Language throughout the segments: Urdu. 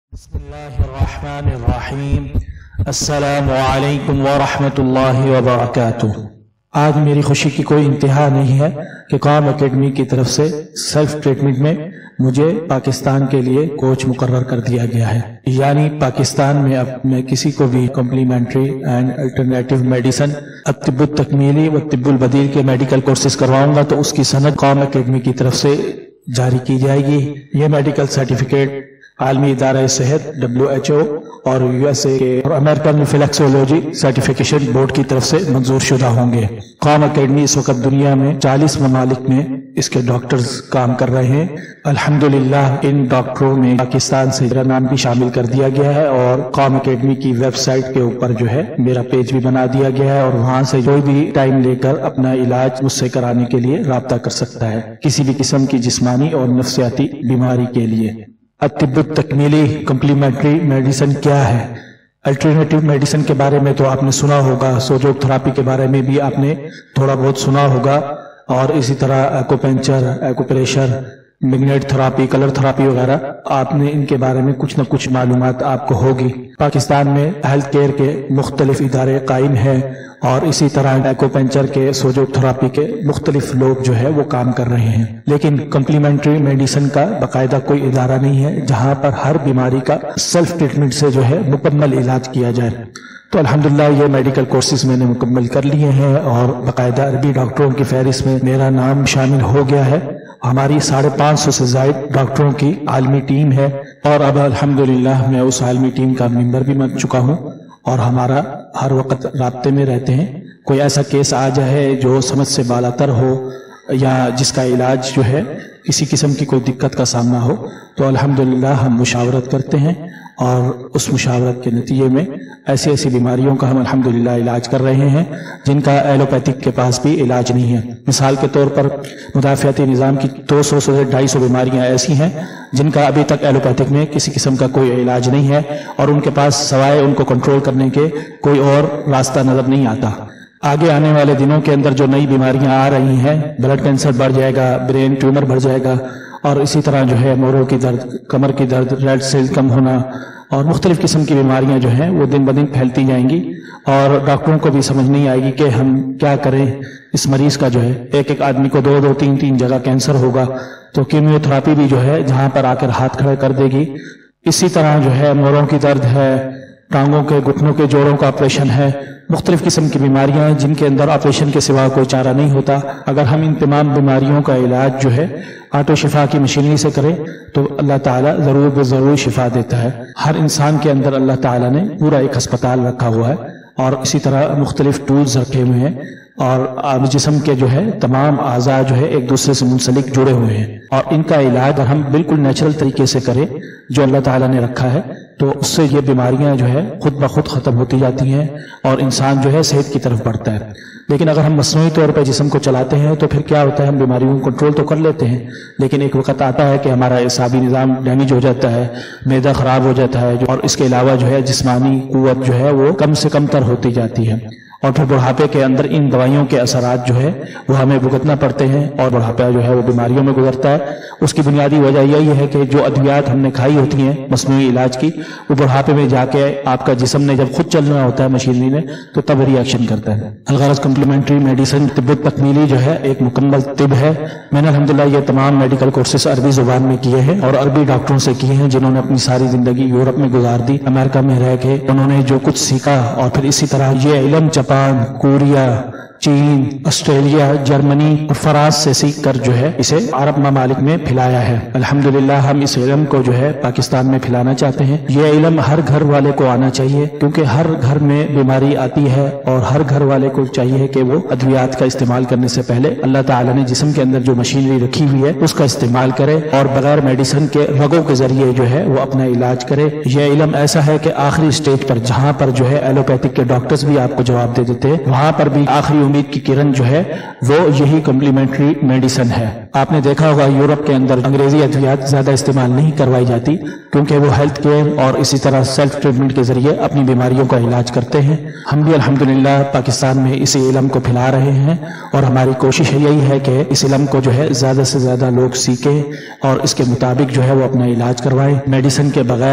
बिस्मिल्लाहिर्रहमानिर्रहीम। अस्सलामु अलैकुम वरहमतुल्लाहि वबरकातुह। आज मेरी खुशी की कोई इंतहा नहीं है कि कॉम एकेडमी की तरफ से सेल्फ ट्रीटमेंट में मुझे पाकिस्तान के लिए कोच मुकर्रर कर दिया गया है। यानी पाकिस्तान में अब मैं किसी को भी कॉम्प्लीमेंट्री एंड अल्टरनेटिव मेडिसिन, तिब्बुत तकमीली व तिब्बुल बदील के मेडिकल कोर्सेज करवाऊंगा तो उसकी सनद कॉम एकेडमी की तरफ से जारी की जाएगी। ये मेडिकल सर्टिफिकेट आलमी इदारा सेहत WHO और USA के और अमेरिकन रिफ्लेक्सोलॉजी सर्टिफिकेशन बोर्ड की तरफ से मंजूर शुदा होंगे। कॉम एकेडमी इस वक्त दुनिया में 40 ममालिक में इसके डॉक्टर्स काम कर रहे हैं। अल्हम्दुलिल्लाह इन डॉक्टरों में पाकिस्तान से मेरा नाम भी शामिल कर दिया गया है और कॉम एकेडमी की वेबसाइट के ऊपर जो है मेरा पेज भी बना दिया गया है और वहां से कोई भी टाइम लेकर अपना इलाज मुझसे कराने के लिए राब्ता कर सकता है, किसी भी किस्म की जिस्मानी और नफ्सियाती बीमारी के लिए। तिब्बुत तकमीली कॉम्प्लीमेंट्री मेडिसिन क्या है? अल्टरनेटिव मेडिसिन के बारे में तो आपने सुना होगा, सोजोग थेरापी के बारे में भी आपने थोड़ा बहुत सुना होगा और इसी तरह acupuncture, acupressure, magnet therapy, colour therapy वगैरह आपने इनके बारे में कुछ न कुछ मालूमात आपको होगी। पाकिस्तान में हेल्थ केयर के मुख्तलिफ इदारे कायम हैं और इसी तरह एक्यूपंक्चर के, सोजोग थेरापी के मुख्तलिफ लोग जो है वो काम कर रहे हैं, लेकिन कॉम्प्लीमेंट्री मेडिसिन का बाकायदा कोई इदारा नहीं है जहां पर हर बीमारी का सेल्फ ट्रीटमेंट से जो है मुकम्मल इलाज किया जाए। तो अल्हम्दुलिल्लाह ये मेडिकल कोर्सेज मैंने मुकम्मल कर लिए हैं और बाकायदा अरबी डॉक्टरों की फहरिस्त में मेरा नाम शामिल हो गया है। हमारी 550 से ज्यादा डॉक्टरों की आलमी टीम है और अब अल्हम्दुलिल्लाह मैं उस आलमी टीम का मेंबर भी बन चुका हूँ और हमारा हर वक्त राब्ते में रहते हैं। कोई ऐसा केस आ जाए जो समझ से बालातर हो या जिसका इलाज जो है किसी किस्म की कोई दिक्कत का सामना हो तो अल्हम्दुलिल्लाह हम मुशावरत करते हैं और उस मुशावरत के नतीजे में ऐसी ऐसी बीमारियों का हम अल्हम्दुलिल्लाह इलाज कर रहे हैं जिनका एलोपैथिक के पास भी इलाज नहीं है। मिसाल के तौर पर मुदाफ़ियाती निज़ाम की 200 से 250 बीमारियां ऐसी हैं जिनका अभी तक एलोपैथिक में किसी किस्म का कोई इलाज नहीं है और उनके पास सवाए उनको कंट्रोल करने के कोई और रास्ता नजर नहीं आता। आगे आने वाले दिनों के अंदर जो नई बीमारियां आ रही हैं, ब्लड कैंसर बढ़ जाएगा, ब्रेन ट्यूमर बढ़ जाएगा और इसी तरह जो है मोरों की दर्द, कमर की दर्द, रेड सेल कम होना और मुख्तलिफ किस्म की बीमारियां जो हैं वो दिन ब दिन फैलती जाएंगी और डॉक्टरों को भी समझ नहीं आएगी कि हम क्या करें। इस मरीज का जो है एक एक आदमी को 2-2, 3-3 जगह कैंसर होगा तो कीमोथेरापी भी जो है जहां पर आकर हाथ खड़े कर देगी। इसी तरह जो है मोरों की दर्द है, टांगों के, घुटनों के जोड़ों का ऑपरेशन है, मुख्तलिफ किस्म की बीमारियां हैं जिनके अंदर ऑपरेशन के सिवा कोई चारा नहीं होता। अगर हम इन तमाम बीमारियों का इलाज जो है आटो शिफा की मशीनरी से करें तो अल्लाह ताला जरूर ब-जरूर शिफा देता है। हर इंसान के अंदर अल्लाह ताला ने पूरा एक अस्पताल रखा हुआ है और इसी तरह मुख्तलिफ टूल्स रखे हुए हैं और जिस्म के जो है तमाम आज़ा जो है एक दूसरे से मुंसलिक जुड़े हुए हैं और इनका इलाज हम बिल्कुल नेचुरल तरीके से करें जो अल्लाह ताला ने रखा है तो उससे ये बीमारियां जो है खुद ब खुद खत्म होती जाती हैं और इंसान जो है सेहत की तरफ बढ़ता है। लेकिन अगर हम मसनूई तौर पर जिस्म को चलाते हैं तो फिर क्या होता है, हम बीमारियों को कंट्रोल तो कर लेते हैं लेकिन एक वक्त आता है कि हमारा एसाबी निज़ाम डैमेज हो जाता है, मैदा खराब हो जाता है और इसके अलावा जो है जिस्मानी कुव्वत जो है वो कम से कम तर होती जाती है और फिर बुढ़ापे के अंदर इन दवाइयों के असरात जो है वो हमें भुगतना पड़ते हैं और बुढ़ापा जो है वो बीमारियों में गुजरता है। उसकी बुनियादी वजह यही है कि जो अद्वियात हमने खाई होती हैं मसनूई इलाज की, वो बुढ़ापे में जाके आपका जिस्म ने जब खुद चलना होता है मशीनरी ने तो तब रिएक्शन करता है। अलगरज कॉम्प्लीमेंट्री मेडिसिन तिब्बुत तकमीली जो है एक मुकम्मल तिब है। मैंने अल्हम्दुलिल्लाह ये तमाम मेडिकल कोर्सेज अरबी जुबान में किए हैं और अरबी डॉक्टरों से किए हैं जिन्होंने अपनी सारी जिंदगी यूरोप में गुजार दी, अमेरिका में रह के उन्होंने जो कुछ सीखा और फिर इसी तरह ये इल्म जापान, कोरिया, चीन, ऑस्ट्रेलिया, जर्मनी और फ्रांस से सीख कर जो है इसे अरब ममालिक में फैलाया है। अल्हम्दुलिल्लाह हम इस इल्म को जो है पाकिस्तान में फैलाना चाहते हैं। ये इल्म हर घर वाले को आना चाहिए क्योंकि हर घर में बीमारी आती है और हर घर वाले को चाहिए कि वो अद्वियात का इस्तेमाल करने से पहले अल्लाह ताला ने जिस्म के अंदर जो मशीनरी रखी हुई है उसका इस्तेमाल करे और बगैर मेडिसिन के रगों के जरिए जो है वो अपना इलाज करे। यह इल्म ऐसा है कि आखिरी स्टेज पर जहां पर जो है एलोपैथिक के डॉक्टर्स भी आपको जवाब दे देते हैं वहां पर भी आखिरी उम्मीद की किरण जो है वो यही कॉम्प्लीमेंट्री मेडिसिन है। आपने देखा होगा यूरोप के अंदर अंग्रेजी अद्वियात ज्यादा इस्तेमाल नहीं करवाई जाती क्योंकि वो हेल्थ केयर और इसी तरह सेल्फ ट्रीटमेंट के जरिए अपनी बीमारियों का इलाज करते हैं। हम भी अल्हम्दुलिल्लाह पाकिस्तान में इसी इल्म को फैला रहे हैं और हमारी कोशिश यही है कि इस इल्म को जो है ज्यादा से ज्यादा लोग सीखें और इसके मुताबिक जो है वो अपना इलाज करवाएं। मेडिसिन के बगैर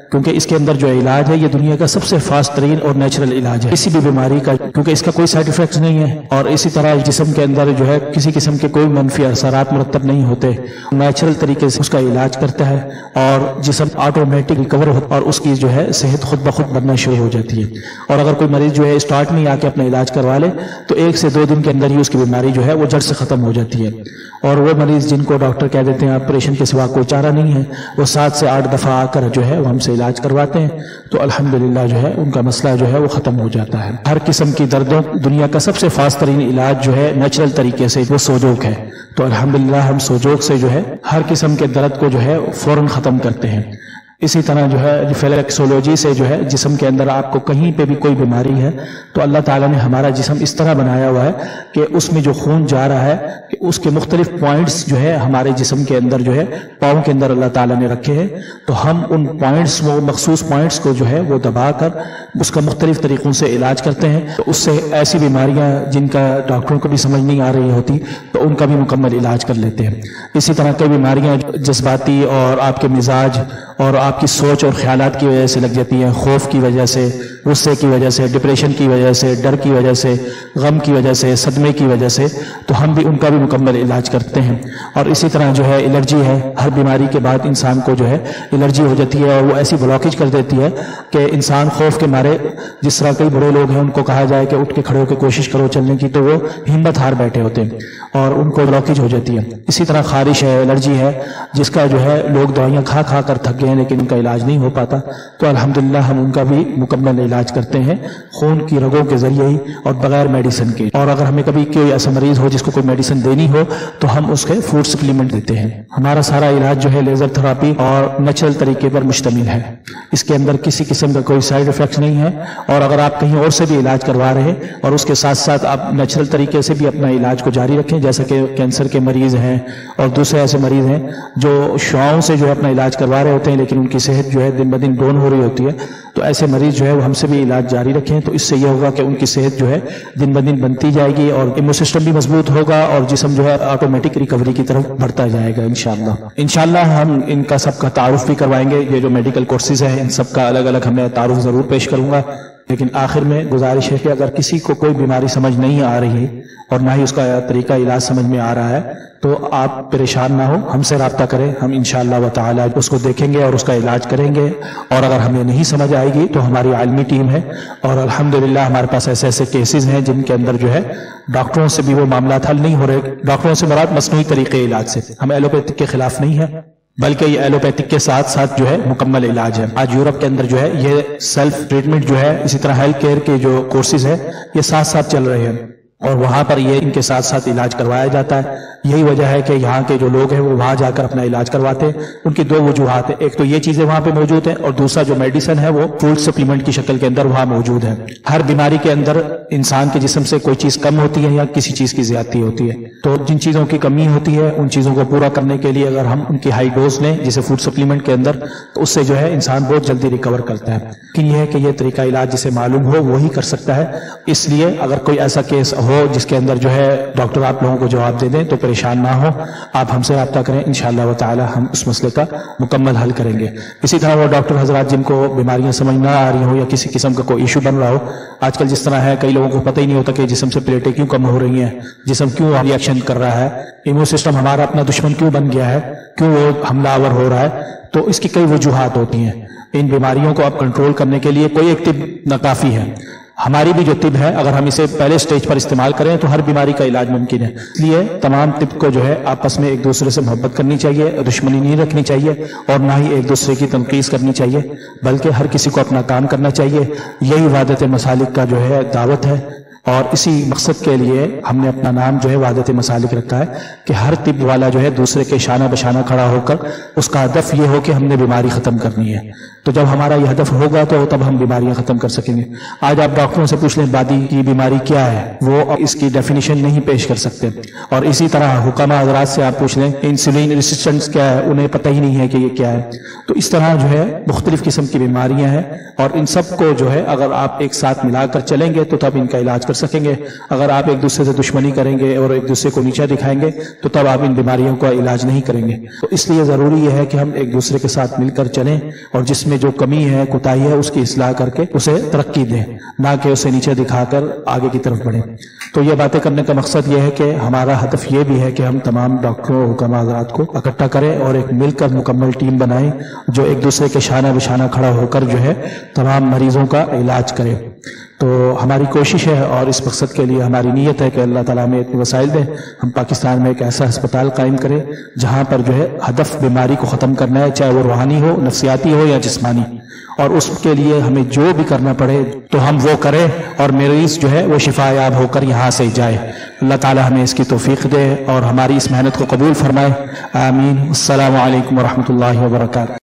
کیونکہ اس کے اندر جو علاج ہے یہ دنیا کا سب سے فاسٹ ترین اور نیچرل علاج ہے کسی بھی بیماری کا، کیونکہ اس کا کوئی سائیڈ افیکٹس نہیں ہے، اور اسی طرح جسم کے اندر جو ہے کسی قسم کے کوئی منفی اثرات مرتب نہیں ہوتے، نیچرل طریقے سے اس کا علاج کرتا ہے اور جسم آٹومیٹک ریکور ہوتا ہے اور اس کی جو ہے صحت خود بخود بننا شروع ہو جاتی ہے۔ اور اگر کوئی مریض جو ہے اسٹارٹ میں آ کے اپنا علاج کروا لے تو 1 سے 2 دن کے اندر ہی اس کی بیماری جو ہے وہ جڑ سے ختم ہو جاتی ہے، اور وہ مریض جن کو ڈاکٹر کہہ دیتے ہیں آپریشن کے سوا کوئی چارہ نہیں ہے، وہ 7 سے 8 دفعہ آ کر جو ہے وہ ہم سے علاج کرواتے ہیں، تو الحمدللہ جو ہے ان کا مسئلہ جو ہے وہ ختم ہو جاتا ہے۔ ہر قسم کی دردوں دنیا کا سب سے فاسٹ ترین علاج جو ہے نیچرل طریقے سے وہ سوجوک ہے، تو الحمدللہ ہم سوجوک سے جو ہے ہر قسم کے درد کو جو ہے فوراً ختم کرتے ہیں۔ اسی طرح جو ہے ریفلیکسولوجی سے جو ہے جسم کے اندر آپ کو کہیں پہ بھی کوئی بیماری ہے تو اللہ تعالیٰ نے ہمارا جسم اس طرح بنایا ہوا ہے کہ اس میں جو خون جا رہا ہے کہ اس کے مختلف پوائنٹس جو ہے ہمارے جسم کے اندر جو ہے پاؤں کے اندر اللہ تعالیٰ نے رکھے ہیں، تو ہم ان پوائنٹس وہ مخصوص پوائنٹس کو جو ہے وہ دبا کر اس کا مختلف طریقوں سے علاج کرتے ہیں، تو اس سے ایسی بیماریاں جن کا ڈاکٹروں کو بھی سمجھ نہیں آ رہی ہوتی تو ان کا بھی مکمل علاج کر لیتے ہیں۔ اسی طرح کئی بیماریاں جذباتی اور آپ کے مزاج اور آپ کی سوچ اور خیالات کی وجہ سے لگ جاتی ہیں، خوف کی وجہ سے، غصے کی وجہ سے، ڈپریشن کی وجہ سے، ڈر کی وجہ سے، غم کی وجہ سے، صدمے کی وجہ سے، تو ہم بھی ان کا بھی مکمل علاج کرتے ہیں۔ اور اسی طرح جو ہے الرجی ہے، ہر بیماری کے بعد انسان کو جو ہے الرجی ہو جاتی ہے اور وہ ایسی بلاکیج کر دیتی ہے کہ انسان خوف کے مارے، جس طرح کئی بڑے لوگ ہیں ان کو کہا جائے کہ اٹھ کے کھڑے ہو کے کوشش کرو چلنے کی تو وہ ہمت ہار بیٹھے ہوتے ہیں اور ان کو بلاکیج ہو جاتی ہے۔ اسی طرح خارش ہے، الرجی ہے، جس کا جو ہے لوگ دوائیاں کھا کھا کر تھک گئے ہیں لیکن ان کا علاج نہیں ہو پاتا، تو الحمدللہ ہم ان کا بھی مکمل علاج کرتے ہیں خون کی رگوں کے ذریعے ہی اور بغیر میڈیسن کے۔ اور اگر ہمیں کبھی کوئی ایسا مریض ہو جس کو کوئی میڈیسن دینی ہو تو ہم اس کے فوڈ سپلیمنٹ دیتے ہیں۔ ہمارا سارا علاج جو ہے لیزر تھراپی اور نیچرل طریقے پر مشتمل ہے، اس کے اندر کسی قسم کا کوئی سائیڈ افیکٹس نہیں ہے، اور اگر آپ کہیں اور سے بھی علاج کروا رہے ہیں اور اس کے ساتھ ساتھ آپ نیچرل طریقے سے بھی اپنا علاج کو جاری رکھیں، جیسے کہ کینسر کے مریض ہیں اور دوسرے ایسے مریض ہیں جو شعاؤں سے جو ہے اپنا علاج کروا رہے ہوتے ہیں لیکن ان کی صحت جو ہے دن بدن ڈاؤن ہو رہی ہوتی ہے، تو ایسے مریض جو ہے وہ ہم سے بھی علاج جاری رکھیں، تو اس سے یہ ہوگا کہ ان کی صحت جو ہے دن بدن بنتی جائے گی اور امیون سسٹم بھی مضبوط ہوگا اور جسم جو ہے آٹومیٹک ریکوری کی طرف بڑھتا جائے گا انشاءاللہ۔ انشاءاللہ ہم ان کا سب کا تعارف بھی کروائیں گے، یہ جو میڈیکل کورسز ہیں ان سب کا الگ الگ ہم نے تعارف ضرور پیش کروں گا، لیکن آخر میں گزارش ہے کہ اگر کسی کو کوئی بیماری سمجھ نہیں آ رہی ہے اور نہ ہی اس کا طریقہ علاج سمجھ میں آ رہا ہے تو آپ پریشان نہ ہو، ہم سے رابطہ کریں، ہم انشاءاللہ و تعالی اس کو دیکھیں گے اور اس کا علاج کریں گے، اور اگر ہمیں نہیں سمجھ آئے گی تو ہماری عالمی ٹیم ہے اور الحمدللہ ہمارے پاس ایسے ایسے کیسز ہیں جن کے اندر جو ہے ڈاکٹروں سے بھی وہ معاملات حل نہیں ہو رہے، ڈاکٹروں سے مراد مصنوعی طریقے علاج سے، ہم ایلوپیتھک کے خلاف نہیں ہیں بلکہ یہ ایلوپیتھک کے ساتھ ساتھ جو ہے مکمل علاج ہے۔ آج یورپ کے اندر جو ہے یہ سیلف ٹریٹمنٹ جو ہے، اسی طرح ہیلتھ کیئر کے جو کورسز ہیں یہ ساتھ ساتھ چل رہے ہیں اور وہاں پر یہ ان کے ساتھ ساتھ علاج کروایا جاتا ہے۔ یہی وجہ ہے کہ یہاں کے جو لوگ ہیں وہ وہاں جا کر اپنا علاج کرواتے ہیں۔ ان کی 2 وجوہات ہیں، ایک تو یہ چیزیں وہاں پہ موجود ہیں اور دوسرا جو میڈیسن ہے وہ فوڈ سپلیمنٹ کی شکل کے اندر وہاں موجود ہے۔ ہر بیماری کے اندر انسان کے جسم سے کوئی چیز کم ہوتی ہے یا کسی چیز کی زیادتی ہوتی ہے، تو جن چیزوں کی کمی ہوتی ہے ان چیزوں کو پورا کرنے کے لیے اگر ہم ان کی ہائی ڈوز لیں جسے فوڈ سپلیمنٹ کے اندر، تو اس سے جو ہے انسان بہت جلدی ریکور کرتا ہے۔ لیکن یہ ہے کہ یہ طریقہ علاج جسے معلوم ہو وہی کر سکتا ہے، اس لیے اگر کوئی ایسا کیس ہو جس کے اندر جو ہے ڈاکٹر آپ لوگوں کو جواب دے دیں تو پریشان نہ ہو، آپ ہم سے رابطہ کریں، انشاءاللہ و تعالی ہم اس مسئلے کا مکمل حل کریں گے۔ اسی طرح وہ ڈاکٹر حضرات جن کو بیماریاں سمجھ نہ آ رہی ہوں یا کسی قسم کا کوئی ایشو بن رہا ہو، آج کل جس طرح ہے کئی لوگوں کو پتہ ہی نہیں ہوتا کہ جسم سے پلیٹیں کیوں کم ہو رہی ہیں، جسم کیوں ری ایکشن کر رہا ہے، امیون سسٹم ہمارا اپنا دشمن کیوں بن گیا ہے، کیوں وہ حملہ آور ہو رہا ہے، تو اس کی کئی وجوہات ہوتی ہیں۔ ان بیماریوں کو اب کنٹرول کرنے کے لیے کوئی ایک طب ناکافی ہے، ہماری بھی جو طب ہے اگر ہم اسے پہلے سٹیج پر استعمال کریں تو ہر بیماری کا علاج ممکن ہے۔ اس لیے تمام طب کو جو ہے آپس میں ایک دوسرے سے محبت کرنی چاہیے، دشمنی نہیں رکھنی چاہیے اور نہ ہی ایک دوسرے کی تنقید کرنی چاہیے، بلکہ ہر کسی کو اپنا کام کرنا چاہیے۔ یہی وحدت مسالک کا جو ہے دعوت ہے اور اسی مقصد کے لیے ہم نے اپنا نام جو ہے وحدت مسالک رکھا ہے کہ ہر طب والا جو ہے دوسرے کے شانہ بشانہ کھڑا ہو کر اس کا ہدف یہ ہو کہ ہم نے بیماری ختم کرنی ہے۔ تو جب ہمارا یہ ہدف ہوگا تو تب ہم بیماریاں ختم کر سکیں گے۔ آج آپ ڈاکٹروں سے پوچھ لیں بادی کی بیماری کیا ہے، وہ اس کی ڈیفینیشن نہیں پیش کر سکتے، اور اسی طرح حکامہ حضرات سے آپ پوچھ لیں انسولین ریزسٹنس کیا ہے، انہیں پتہ ہی نہیں ہے کہ یہ کیا ہے۔ تو اس طرح جو ہے مختلف قسم کی بیماریاں ہیں اور ان سب کو جو ہے اگر آپ ایک ساتھ ملا کر چلیں گے تو تب ان کا علاج کر سکیں گے۔ اگر آپ ایک دوسرے سے دشمنی کریں گے اور ایک دوسرے کو نیچا دکھائیں گے تو تب آپ ان بیماریوں کا علاج نہیں کریں گے۔ تو اس لیے ضروری یہ ہے کہ ہم ایک دوسرے کے ساتھ مل کر چلیں اور جس میں جو کمی ہے کوتاہی ہے اس کی اصلاح کر کے اسے ترقی دیں، نہ کہ اسے نیچے دکھا کر آگے کی طرف بڑھیں۔ تو یہ باتیں کرنے کا مقصد یہ ہے کہ ہمارا ہدف یہ بھی ہے کہ ہم تمام ڈاکٹروں اور حکام حضرات کو اکٹھا کریں اور ایک مل کر مکمل ٹیم بنائیں جو ایک دوسرے کے شانہ بشانہ کھڑا ہو کر جو ہے تمام مریضوں کا علاج کرے۔ تو ہماری کوشش ہے اور اس مقصد کے لیے ہماری نیت ہے کہ اللہ تعالیٰ ہمیں اتنے وسائل دیں، ہم پاکستان میں ایک ایسا ہسپتال قائم کریں جہاں پر جو ہے ہدف بیماری کو ختم کرنا ہے، چاہے وہ روحانی ہو، نفسیاتی ہو یا جسمانی، اور اس کے لیے ہمیں جو بھی کرنا پڑے تو ہم وہ کریں اور مریض جو ہے وہ شفا یاب ہو کر یہاں سے جائے۔ اللہ تعالیٰ ہمیں اس کی توفیق دے اور ہماری اس محنت کو قبول فرمائے، آمین۔ السلام علیکم ورحمۃ اللہ وبرکاتہ۔